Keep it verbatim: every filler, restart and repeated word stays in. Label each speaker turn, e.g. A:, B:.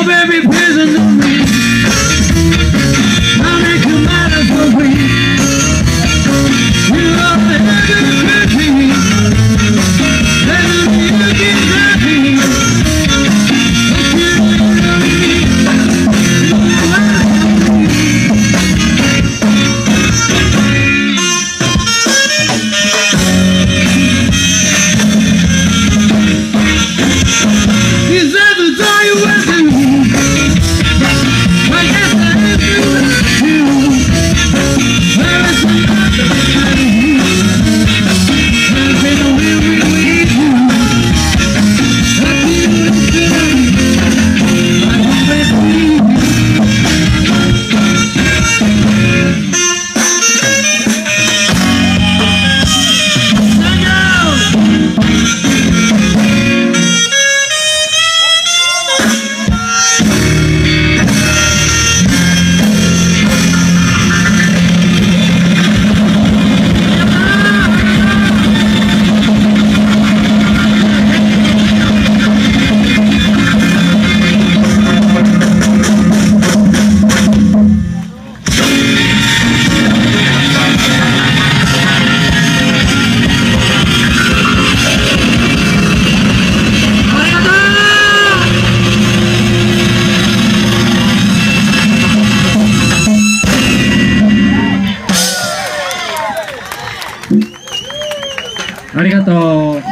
A: baby, prison to me. I'll make you mine for free. You are the heaven country. Let me get happy. If you don't love me, you love me. Is that the door you went to? I guess I have to with you. There is another kind of you. There's been a way we need you. I feel it's good. I hope it's you.
B: ありがとう。